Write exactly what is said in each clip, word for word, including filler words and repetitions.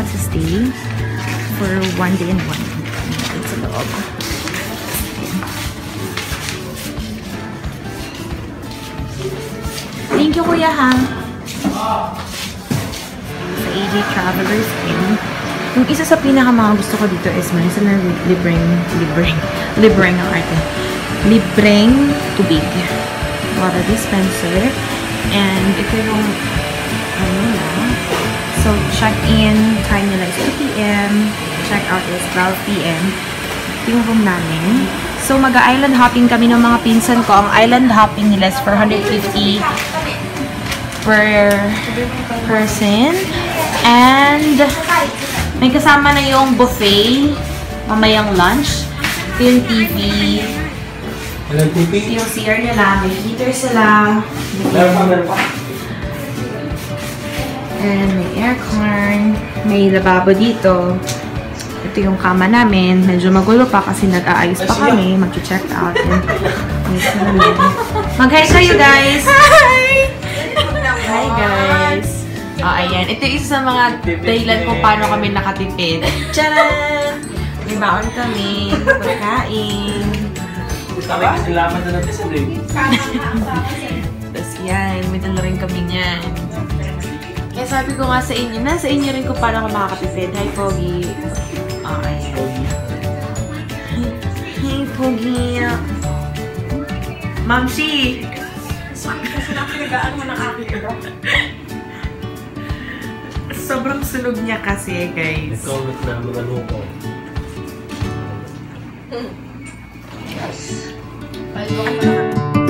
magsistay for one day and one night. Ayan, sa loob. Thank you, Kuya, ha? Sa A J Travelers Inn. Yung isa sa pinaka mga gusto ko dito is meron sila libreng, libreng, libreng ang arte. Libreng tubig. Water dispenser. And ito yung, ano na. So, check-in time nila is two P M Check-out is twelve P M Ito yung room namin. So, mag-island hopping kami ng mga pinsan ko. Ang island hopping nila is four hundred fifty per person. And may kasama na yung buffet, mamayang lunch. Ito yung T V. Ito yung C R nila. May heater sila. And may aircon. May lababo dito. Ito yung kama namin. Medyo magulo pa kasi nag-aayos pa kami. Mag-check out. Mag-hi kayo, guys! Hi! Hi, guys! Oh, ayan. Ito isa sa mga dahilan kung paano kami nakatipid. Tcharan! May baon kami. Pagkain. Salamat na natin sa day. Tapos yan. May dala rin kami niyan. Kaya sabi ko nga sa inyo, nasa inyo rin kung paano ako makakatipid. Hi, Pogi. Oh, ayan. Hi, Pogi. Mamsi! Kasi napinagaan mo ng aking ito. Sobrang sunog niya kasi, guys. Nag-comment na mga loko. Yes. Palgo ka na.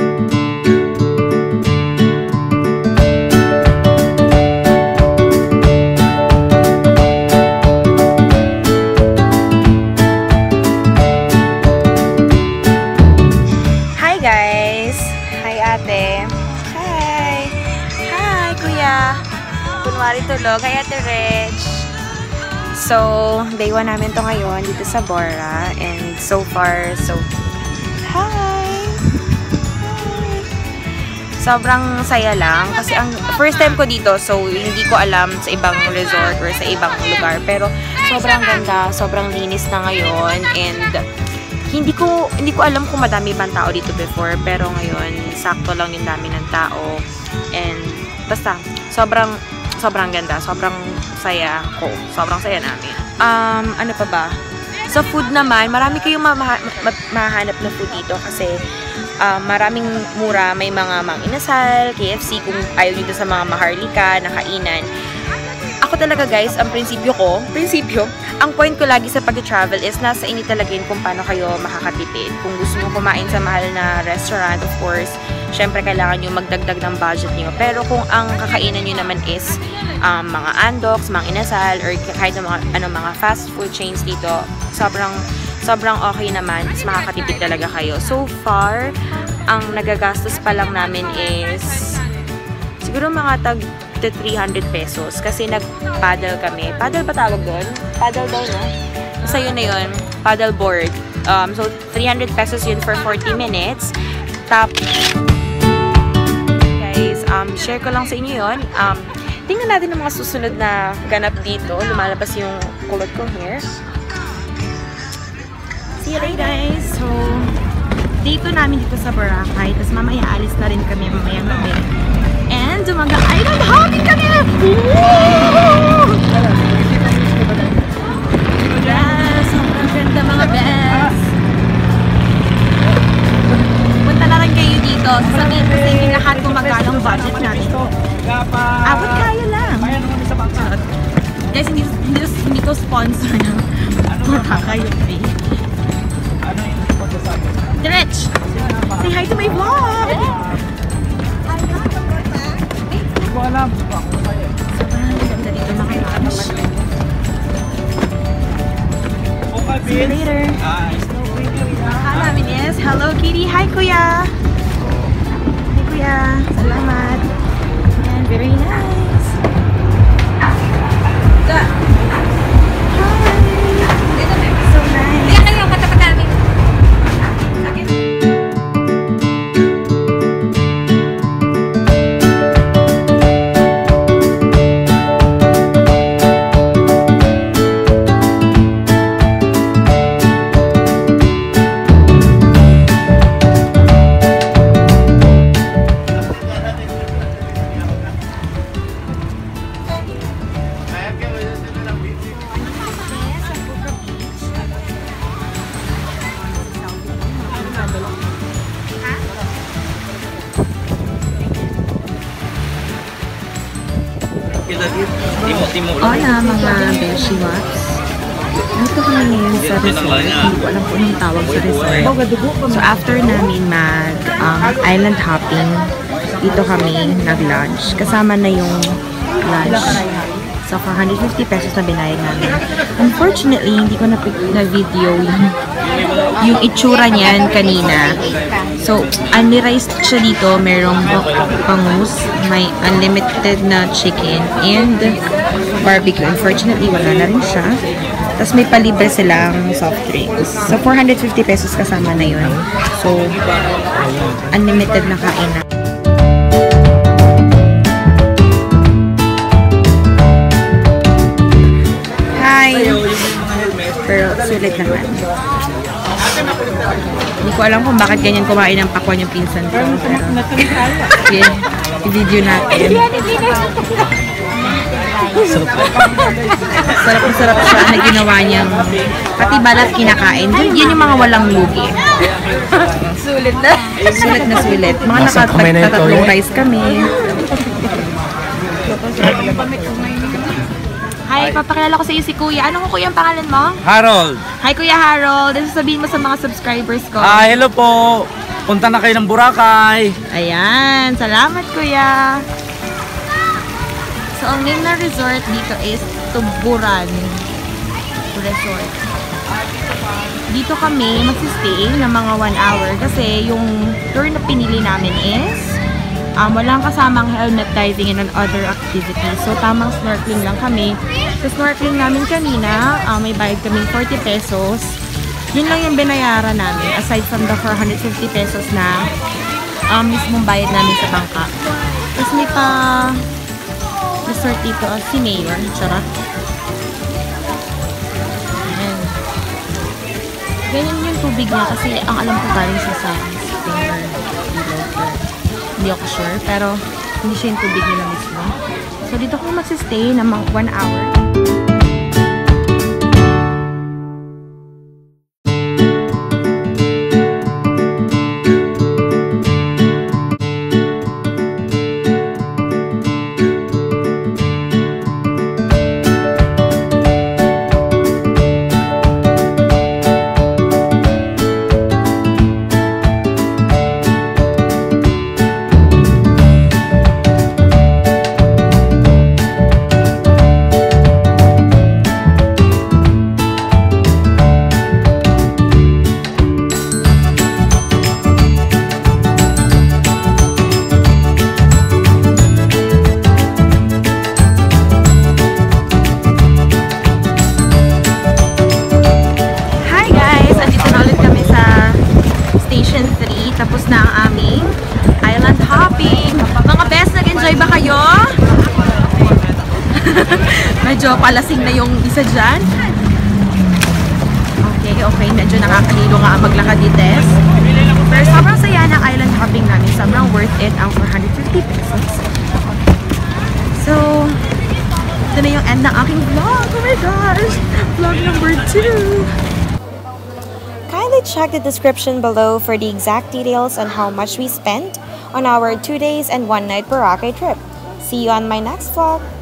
Hi, guys. Hi, ate. Hi. Hi, kuya. Kunwari tulog. Hi, Ate Rich. So, day one namin to ngayon dito sa Bora. And so far, so... Hi! Hi! Sobrang saya lang. Kasi ang first time ko dito, so hindi ko alam sa ibang resort or sa ibang lugar. Pero sobrang ganda, sobrang linis na ngayon. And hindi ko, hindi ko alam kung madami bang tao dito before. Pero ngayon, sakto lang yung dami ng tao. And basta, sobrang... Sobrang ganda. Sobrang saya ko. Sobrang saya namin. Um, ano pa ba? Sa food naman, marami kayong ma ma mahanap na food dito kasi um, maraming mura. May mga Mang Inasal, K F C, kung ayaw dito sa mga maharlika, na kainan. Ako talaga, guys, ang prinsipyo ko, prinsipyo, ang point ko lagi sa pag-travel is nasa inyo talaga yun kung paano kayo makakatipid. Kung gusto nyo kumain sa mahal na restaurant, of course, syempre kailangan nyo magdagdag ng budget nyo. Pero kung ang kakainan nyo naman is um, mga Andox, Mang Inasal, or kahit ng mga, ano, mga fast food chains dito, sobrang, sobrang okay naman. Mas makakatipid talaga kayo. So far, ang nagagastos pa lang namin is siguro mga tag to three hundred pesos kasi nag-paddle kami. Paddle ba tawag doon? Paddle daw, no? Basta yun na yun. Paddle board. Um, so, three hundred pesos yun for forty minutes. Tap. Guys, um, share ko lang sa inyo yun. Um, tingnan natin ang mga susunod na ganap dito. Lumalabas yung kulot ko here. See you later, guys. So, dito namin dito sa Boracay. Tapos mamaya alis na rin kami mamaya gabi. And mag-island hopping kami! Woo! Yes! Sobrang ganda mga best! Punta na rin kayo dito. Sasabihin ko sa inyo lahat kung magkano ang budget natin. Abot kaya lang. Guys, hindi, hindi, hindi ko sponsor na Boracay yung pay. Direct! Say hi to my vlog! Alam. Sobrang ganda dito mga lunch. See you later. Hi namin is Hello Kitty. Hi Kuya. Hi Kuya. Salamat. And very nice. Hi. So nice. Yan lang yung katapat namin. Hola mga Beshi Waps. Dito kami ngayon sa resort. Hindi ko alam kung anong tawag sa resort. So after namin mag um, island hopping, dito kami nag-lunch. Kasama na yung lunch. So, one hundred fifty pesos na binayad namin. Unfortunately, hindi ko na, na video yung, yung itsura niyan kanina. So, unli-riced siya dito. Merong bangus, may unlimited na chicken, and barbecue. Unfortunately, wala na rin siya. Tapos may palibre silang soft drinks. So, four hundred fifty pesos kasama na yun. So, unlimited na kain na. Pero sulit naman. Hindi ko alam kung bakit ganyan kumain ng pakwan yung pinsan ko. Pero, okay, i-video natin. Sarap na sarap siya na ginawa niyang pati balat kinakain. Yun yung mga walang lugi. Sulit na. Sulit na sulit. Mga nakatatlong rice kami. Hi, papakilala ko sa iyo si Kuya. Anong Kuya ang pangalan mo? Harold. Hi, Kuya Harold. Ano sasabihin mo sa mga subscribers ko? Ah, hello po. Punta na kayo ng Boracay. Ayan. Salamat, Kuya. So, ang name na resort dito is Tuburan Resort. Dito kami magsistay ng mga one hour kasi yung tour na pinili namin is Um, walang kasamang helmet diving and other activities. So, tamang snorkeling lang kami. Sa snorkeling namin kanina, um, may bayad kaming forty pesos. Yun lang yung binayaran namin aside from the four hundred fifty pesos na um, mismong bayad namin sa bangka. Tapos may pa resort dito, uh, si Mayor. Charot. Ayan. Ganyan yung tubig niya kasi ang alam ko galing siya sa Stinger. Hindi ako sure, pero hindi siya yung tubig nila mismo. So, dito ko magsistay ng mga one hour. Tapos na ang aming island hopping. Mga best, nag-enjoy ba kayo? Medyo palasing na yung isa dyan. Okay, okay. Medyo nakakalilo nga ang maglakad dito. Pero sobrang saya ng island hopping namin. Sobrang worth it ang four hundred fifty pesos. So, ito na yung end ng aking vlog. Oh my gosh! Vlog number two! Kindly check the description below for the exact details on how much we spent on our two days and one night Boracay trip. See you on my next vlog!